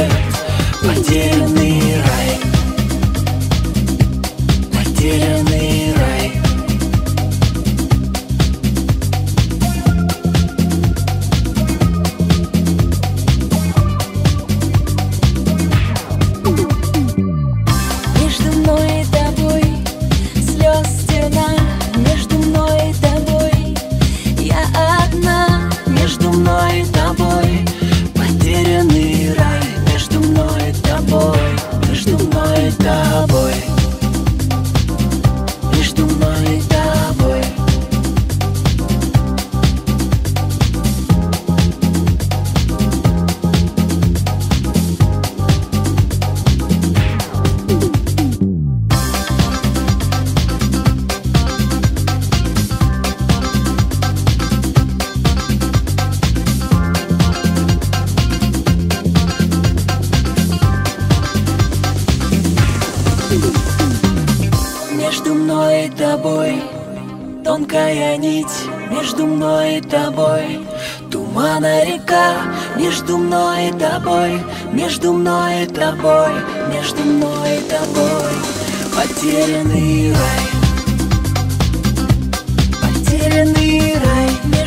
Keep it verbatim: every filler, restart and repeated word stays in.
потерянный рай, потерянный рай. Между мной и тобой слез стена, между мной и тобой я одна. Между мной и тобой потерянный рай, между мной и тобой, между мной и тобой, между мной и тобой. Между мной и тобой тонкая нить, между мной и тобой тумана река, между мной и тобой, между мной и тобой, между мной и тобой потерянный рай, потерянный рай.